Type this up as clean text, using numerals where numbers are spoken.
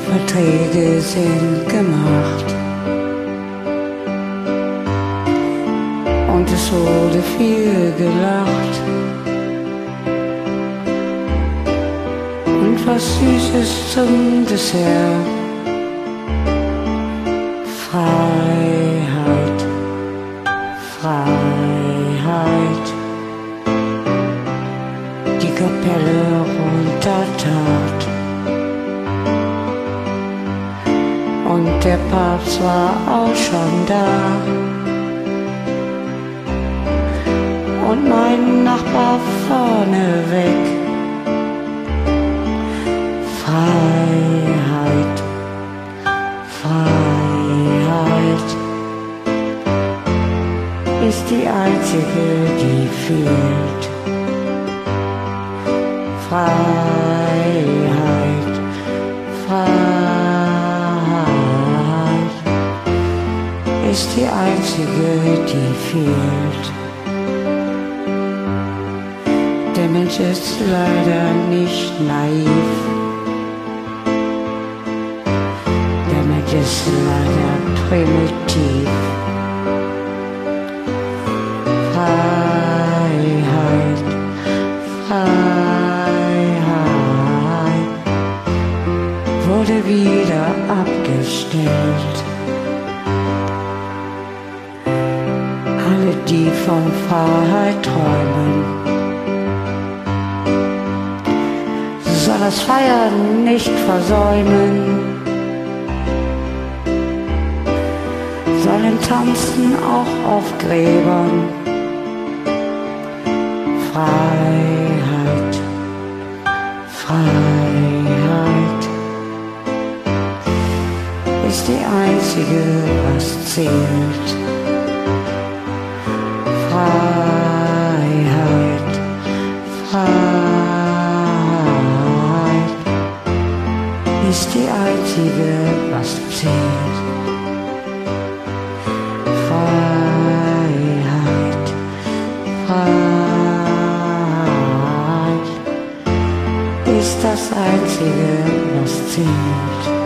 Verträge sind gemacht und es wurde viel gelacht und was Süßes zum Dessert. Freiheit, Freiheit, die Kapelle runtertat und der Papst war auch schon da und mein Nachbar vorneweg. Freiheit, Freiheit ist die einzige, die fehlt. Freiheit, Freiheit ist die einzige, die fehlt. Der Mensch ist leider nicht naiv. Der Mensch ist leider primitiv. Freiheit, Freiheit wurde wieder abgestellt. Alle, die von Freiheit träumen, soll das Feiern nicht versäumen, sollen tanzen auch auf Gräbern. Freiheit, Freiheit ist die einzige, was zählt. Freiheit, Freiheit ist die einzige, was zählt. Freiheit, Freiheit ist das einzige, was zählt.